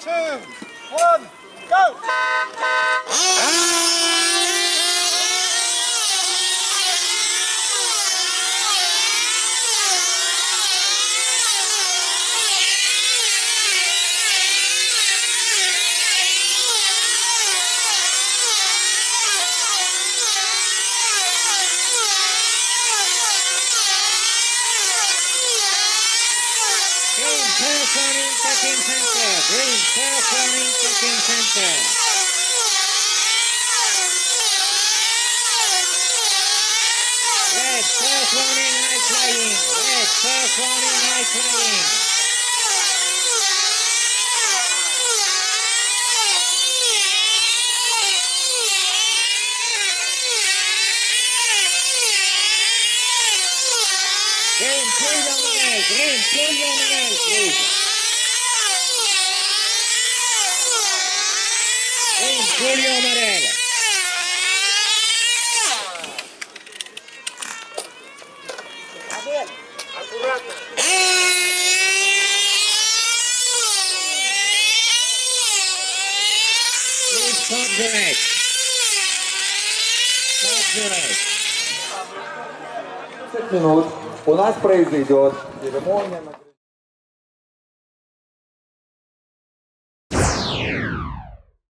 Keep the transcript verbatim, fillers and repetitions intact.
two, one, go! Green, first warning, checking center. Green, first warning, checking center. Red, first warning, high flying. Red, first warning, high flying. Green, pull your Manel. Green, pull your Manel, please. Green, pull your Manel. Аккуратно. Please stop the race. Stop the race. минут у нас произойдет церемония.